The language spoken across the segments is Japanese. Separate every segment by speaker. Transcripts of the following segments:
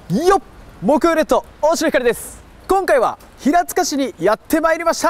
Speaker 1: よっ、木曜レッド大城ひかるです。今回は平塚市にやってまいりました。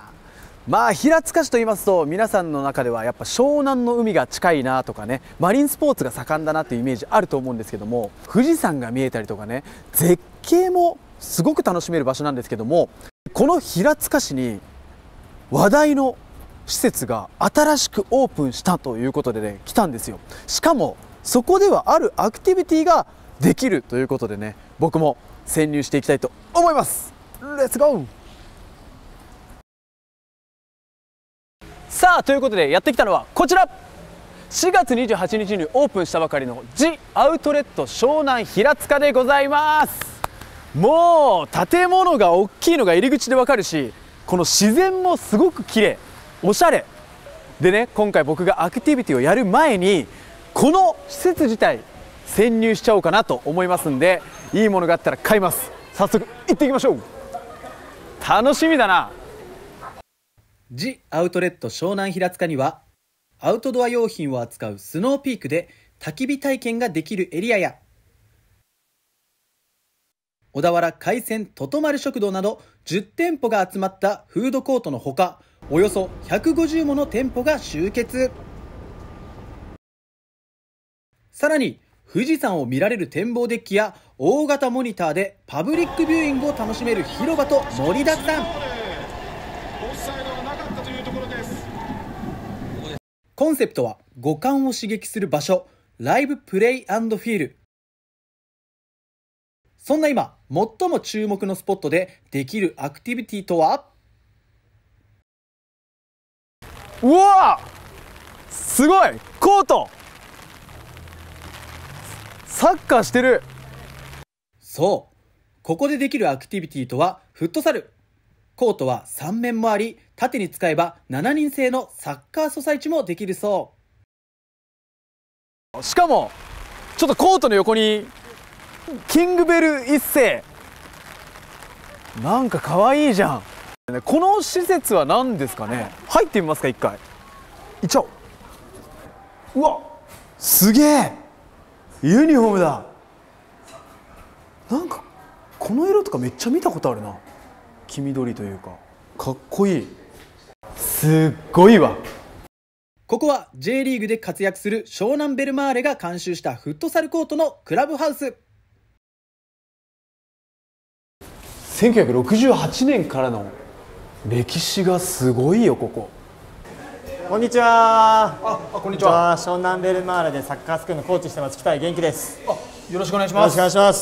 Speaker 1: 平塚市と言いますと、皆さんの中ではやっぱ湘南の海が近いなとかね、マリンスポーツが盛んだなというイメージあると思うんですけども、富士山が見えたりとかね、絶景もすごく楽しめる場所なんですけども、この平塚市に話題の施設が新しくオープンしたということでね、来たんですよ。しかもそこではあるアクティビティができるということでね、僕も潜入していきたいと思います。レッツゴー。さあ、ということでやってきたのはこちら、4月28日にオープンしたばかりのジ・アウトレット湘南平塚でございます。もう建物が大きいのが入り口でわかるし、この自然もすごく綺麗、おしゃれでね、今回僕がアクティビティをやる前にこの施設自体潜入しちゃおうかなと思いますんで、いいものがあったら買います。早速行っていきましょう。楽しみだな。ジ・アウトレット湘南平塚にはアウトドア用品を扱うスノーピークで焚き火体験ができるエリアや、小田原海鮮ととまる食堂など10店舗が集まったフードコートのほか、およそ150もの店舗が集結。さらに富士山を見られる展望デッキや大型モニターでパブリックビューイングを楽しめる広場と盛りだくさん。コンセプトは五感を刺激する場所、ライブプレイ&フィール。そんな今最も注目のスポットでできるアクティビティとは、うわー、すごいコート、サッカーしてる。そう、ここでできるアクティビティとはフットサル。コートは3面もあり、縦に使えば7人制のサッカーソサイチもできるそう。しかもちょっとコートの横にキングベル一世、なんかかわいいじゃん。この施設は何ですかね。入ってみますか、一回行っちゃおう。うわ、すげえユニフォームだ。なんかこの色とかめっちゃ見たことあるな。黄緑というかかっこいい。すっごいわ。ここは J リーグで活躍する湘南ベルマーレが監修したフットサルコートのクラブハウス。1968年からの歴史がすごいよ、ここ。
Speaker 2: こんにちは。
Speaker 1: こんにちは。
Speaker 2: 湘南ベルマーレでサッカースクールのコーチしてます北井元気です。
Speaker 1: よろしくお願いします。
Speaker 2: よろしくお願いします。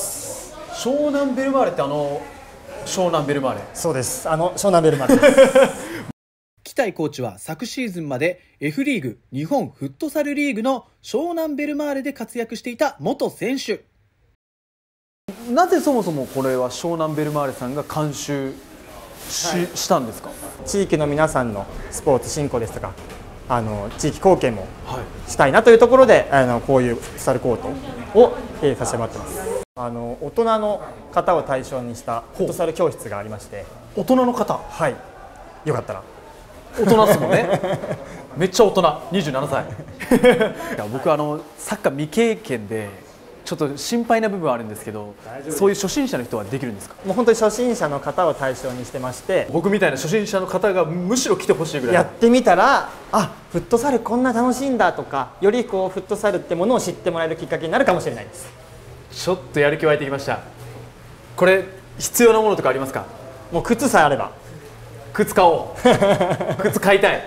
Speaker 1: 湘南ベルマーレって湘南ベルマーレ。
Speaker 2: そうです、湘南ベルマーレです
Speaker 1: 北井コーチは昨シーズンまで F リーグ日本フットサルリーグの湘南ベルマーレで活躍していた元選手。なぜそもそもこれは湘南ベルマーレさんが監修したんですか。
Speaker 2: 地域の皆さんのスポーツ振興ですとか地域貢献もしたいなというところで、こういうフットサルコートを経営させてもらってます。大人の方を対象にしたフットサル教室がありまして。
Speaker 1: 大人の方。
Speaker 2: はい、よかったら。
Speaker 1: 大人ですもんねめっちゃ大人、27歳いや僕サッカー未経験でちょっと心配な部分はあるんですけど、そういう初心者の人はできるんですか。
Speaker 2: もう本当に初心者の方を対象にしてまして、
Speaker 1: 僕みたいな初心者の方がむしろ来てほしいぐらい。
Speaker 2: やってみたら、フットサルこんな楽しいんだとか、よりこうフットサルってものを知ってもらえるきっかけになるかもしれないです。
Speaker 1: ちょっとやる気湧いてきました。これ必要なものとかありますか。
Speaker 2: もう靴さえあれば。
Speaker 1: 靴買おう靴買いたい。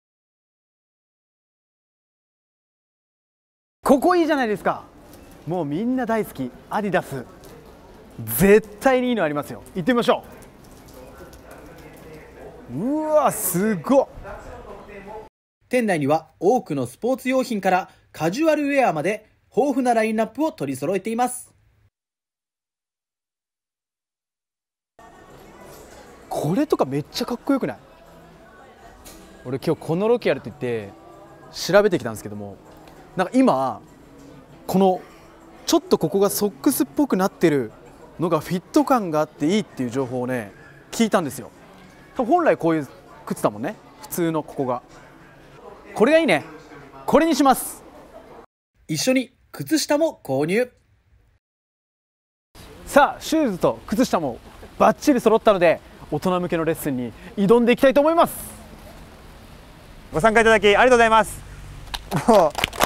Speaker 1: ここいいじゃないですか。もうみんな大好きアディダス、絶対にいいのありますよ。行ってみましょう。うわ、すごっ。店内には多くのスポーツ用品からカジュアルウェアまで豊富なラインナップを取り揃えています。これとかめっちゃかっこよくない。俺今日このロケやるって言って調べてきたんですけども、なんか今このちょっとここがソックスっぽくなってるのがフィット感があっていいっていう情報をね聞いたんですよ。本来こういう靴だもんね、普通のここが。これがいいね。これにします。一緒に靴下も購入。 さあシューズと靴下もバッチリ揃ったので、大人向けのレッスンに挑んでいきたいと思います。
Speaker 2: ご参加いただきありがとうございます。もう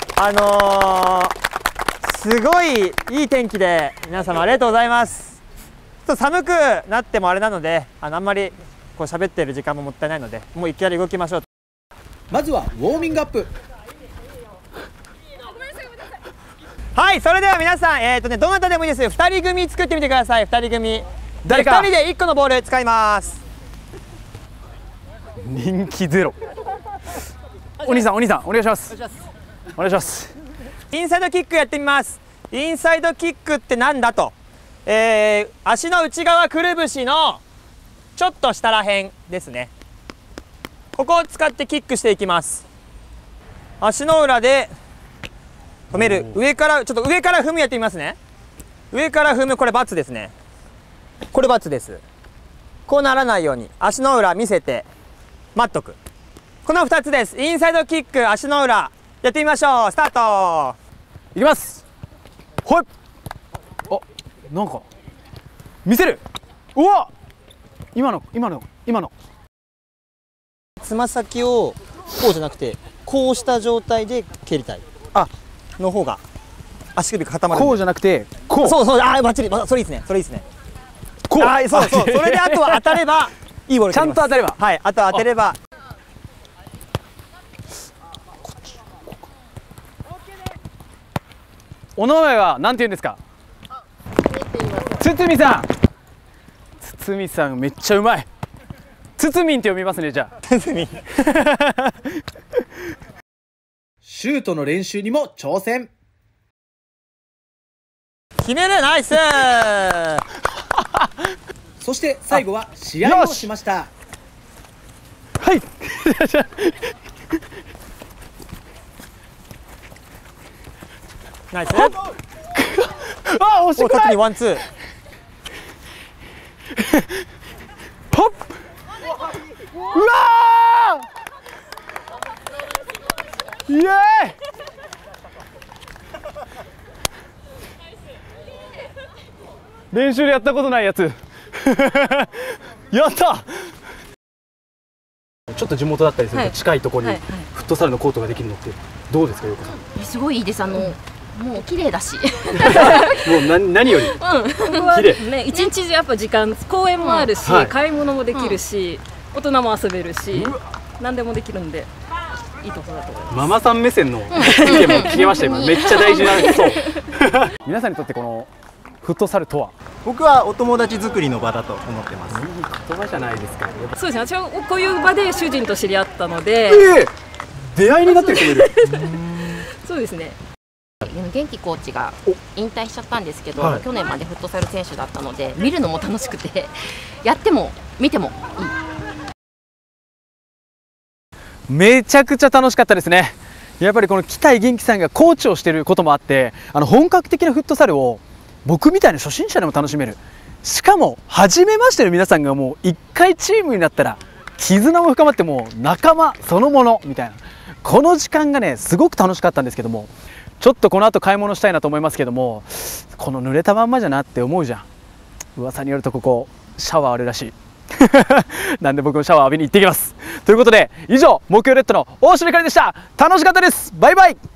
Speaker 2: すごいいい天気で皆様ありがとうございます。ちょっと寒くなってもあれなので、あんまりこう喋ってる時間ももったいないので、もういきなり動きましょう。
Speaker 1: まずはウォーミングアップ。
Speaker 2: はい、それでは皆さん、どなたでもいいです。2人組作ってみてください。2人組。
Speaker 1: 誰か。
Speaker 2: 2人で1個のボール使います。
Speaker 1: 人気ゼロ。お兄さんお願いします。お願いします。
Speaker 2: インサイドキックやってみます。インサイドキックってなんだと、足の内側くるぶしのちょっと下らへんですね。ここを使ってキックしていきます。足の裏で止める。ちょっと上から踏むやってみますね。上から踏む、これ×ですね。これ×です。こうならないように足の裏見せて待っとく。この2つです。インサイドキック、足の裏やってみましょう。スタート。
Speaker 1: いきます。はい。あ、なんか見せる。うわ、今の
Speaker 2: つま先をこうじゃなくてこうした状態で蹴りたい。の方が足首が固まる。
Speaker 1: こうじゃなくてこう。
Speaker 2: そう、バッチリ。それいいですね。それいいですね。
Speaker 1: こう。
Speaker 2: そう。それであとは当たればいいボール。
Speaker 1: ちゃんと当たれば。
Speaker 2: はい、あとは当てれば。
Speaker 1: お名前は何て言うんですか？堤さん。堤さんめっちゃうまい。つつみんって読みますね、じゃあ。
Speaker 2: つつみん。
Speaker 1: シュートの練習にも挑戦。
Speaker 2: 決める、ナイス。
Speaker 1: そして最後は試合をしました。はい。
Speaker 2: ナイス。
Speaker 1: あ、惜しくない。
Speaker 2: 縦にワンツー。
Speaker 1: ほっ。うわー。イエーイ。練習でやったことないやつ。やった。ちょっと地元だったりすると近いところにフットサルのコートができるのってどうですか、ようこさん。
Speaker 3: すごいいいです。もう綺麗だし。
Speaker 1: もう何より。綺麗。
Speaker 4: ね、一日中やっぱ時間、公園もあるし、買い物もできるし、大人も遊べるし、何でもできるんで。いいところだと思います。
Speaker 1: ママさん目線の意見も聞けました今。めっちゃ大事なそう。皆さんにとってこのフットサルとは？
Speaker 5: 僕はお友達作りの場だと思ってます。
Speaker 1: いい言葉じゃないですか。
Speaker 4: そうですね。私はこういう場で主人と知り合ったので、
Speaker 1: 出会いになってる人もいる。
Speaker 4: そうですね。
Speaker 3: 元気コーチが引退しちゃったんですけど、去年までフットサル選手だったので、見るのも楽しくて、やっても見てもいい。
Speaker 1: めちゃくちゃ楽しかったですね。やっぱりこの北井元気さんがコーチをしていることもあって、本格的なフットサルを僕みたいな初心者でも楽しめる。しかも初めましての皆さんがもう一回チームになったら絆も深まって、もう仲間そのものみたいな、この時間がねすごく楽しかったんですけども、ちょっとこの後買い物したいなと思いますけども、この濡れたまんまじゃなって思うじゃん。噂によるとここシャワーあるらしい。なんで僕もシャワー浴びに行ってきます。ということで以上、木曜レッドの大城ひかりでした。楽しかったです。バイバイ。